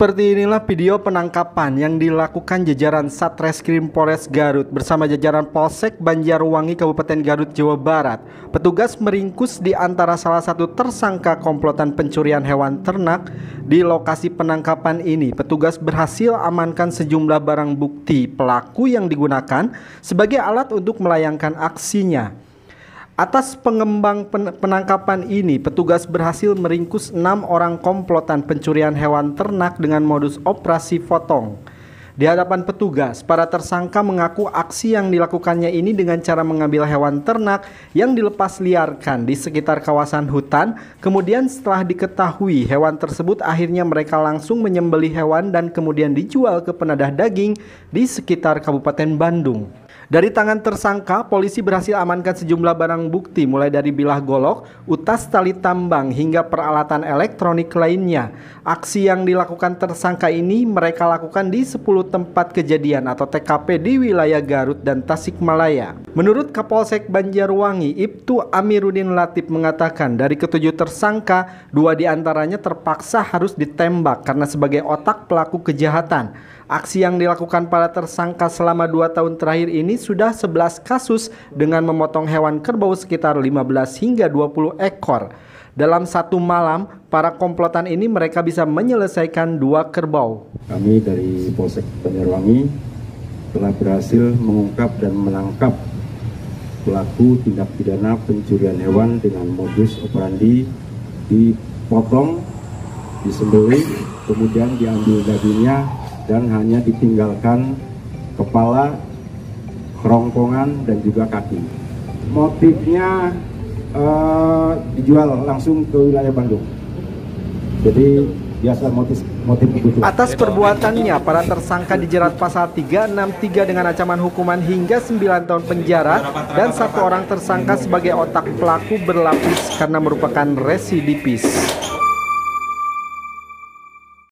Seperti inilah video penangkapan yang dilakukan jajaran Satreskrim Polres Garut bersama jajaran Polsek Banjarwangi Kabupaten Garut, Jawa Barat. Petugas meringkus di antara salah satu tersangka komplotan pencurian hewan ternak. Di lokasi penangkapan ini, petugas berhasil amankan sejumlah barang bukti pelaku yang digunakan sebagai alat untuk melayangkan aksinya. Atas pengembang penangkapan ini, petugas berhasil meringkus 6 orang komplotan pencurian hewan ternak dengan modus operasi fotong. Di hadapan petugas, para tersangka mengaku aksi yang dilakukannya ini dengan cara mengambil hewan ternak yang dilepas liarkan di sekitar kawasan hutan. Kemudian setelah diketahui hewan tersebut, akhirnya mereka langsung menyembelih hewan dan kemudian dijual ke penadah daging di sekitar Kabupaten Bandung. Dari tangan tersangka, polisi berhasil amankan sejumlah barang bukti mulai dari bilah golok, utas tali tambang hingga peralatan elektronik lainnya. Aksi yang dilakukan tersangka ini mereka lakukan di 10 tempat kejadian atau TKP di wilayah Garut dan Tasikmalaya. Menurut Kapolsek Banjarwangi, Ibtu Amiruddin Latif mengatakan dari ketujuh tersangka, 2 diantaranya terpaksa harus ditembak karena sebagai otak pelaku kejahatan. Aksi yang dilakukan para tersangka selama 2 tahun terakhir ini sudah 11 kasus dengan memotong hewan kerbau sekitar 15 hingga 20 ekor. Dalam satu malam, para komplotan ini mereka bisa menyelesaikan 2 kerbau. Kami dari Polsek Banjarwangi telah berhasil mengungkap dan menangkap pelaku tindak pidana pencurian hewan dengan modus operandi dipotong, disembelih, kemudian diambil dagingnya dan hanya ditinggalkan kepala, kerongkongan, dan juga kaki. Motifnya dijual langsung ke wilayah Bandung. Jadi biasa motif kebutuhan. Atas perbuatannya, para tersangka dijerat pasal 363 dengan ancaman hukuman hingga 9 tahun penjara dan 1 orang tersangka sebagai otak pelaku berlapis karena merupakan residivis.